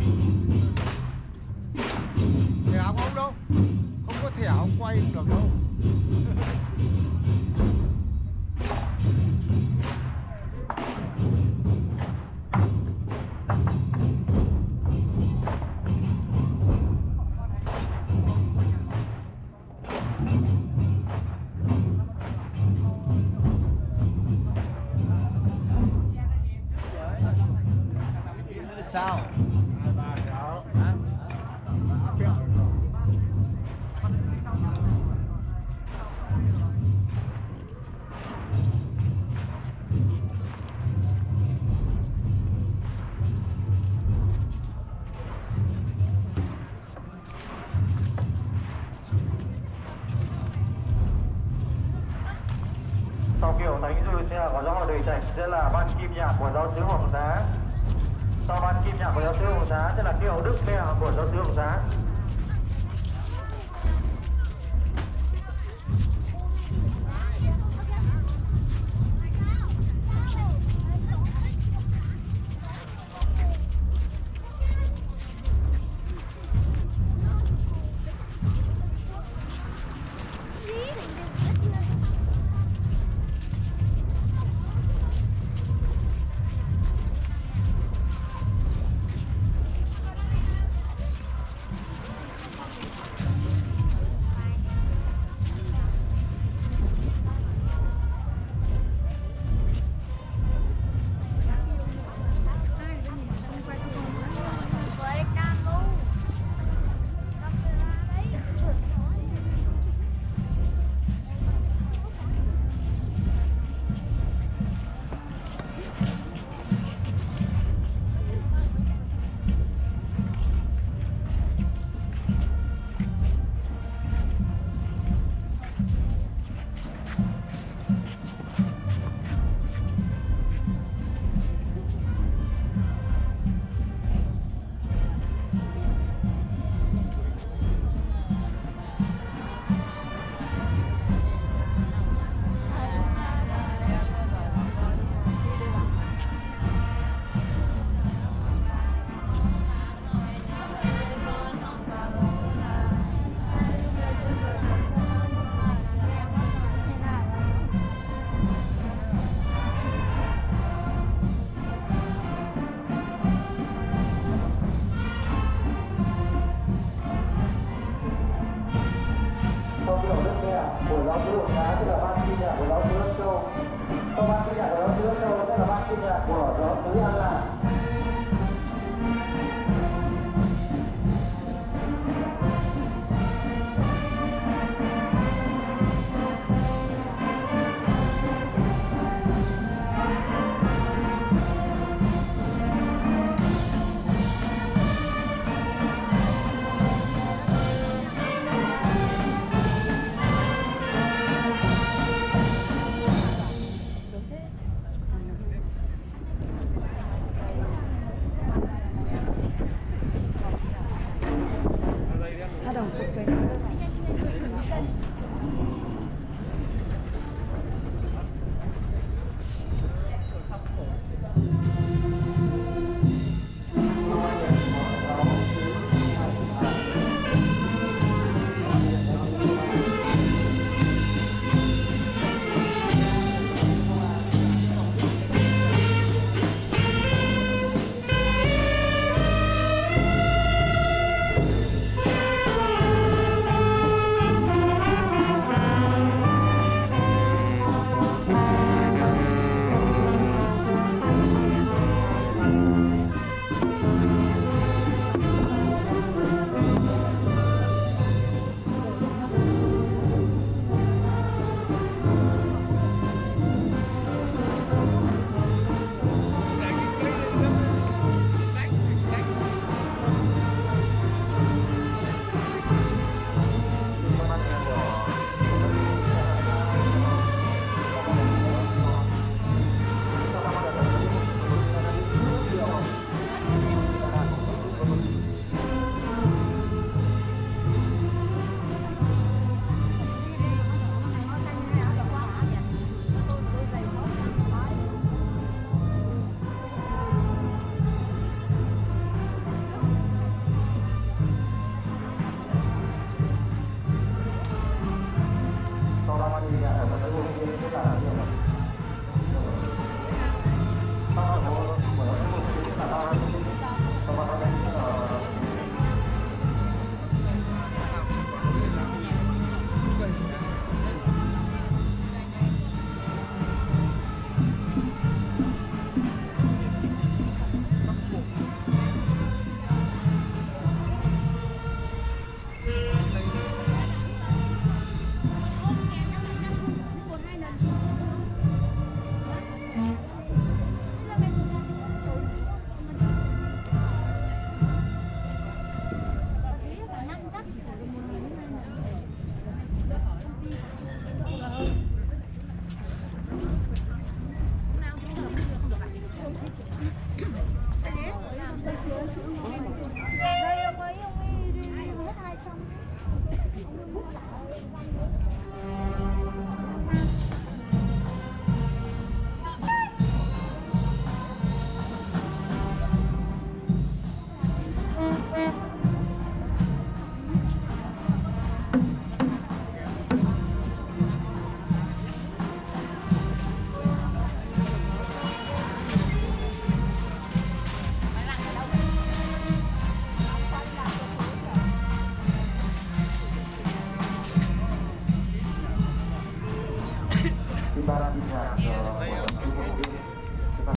Thẻ không đâu, không có thẻ không quay được đâu. Sao? Bà kéo. Hả? Bà kéo rồi. Sau kiểu thánh dư sẽ có rõ đầy trạch sẽ là ban kim nhạc của giáo sứ Hoàng Giá. Sau ban kim nhạc của giáo sứ Hoàng Giá sẽ là kiệu đức mẹ của giáo sứ Hoàng Giá. Của giáo sứ Hoàng Giá tức là ban kim nhạc của giáo sứ Ân Châu. Sau ban kim nhạc của giáo sứ Ân Châu sẽ là ban kim nhạc của giáo sứ An Lạc. Đồng phục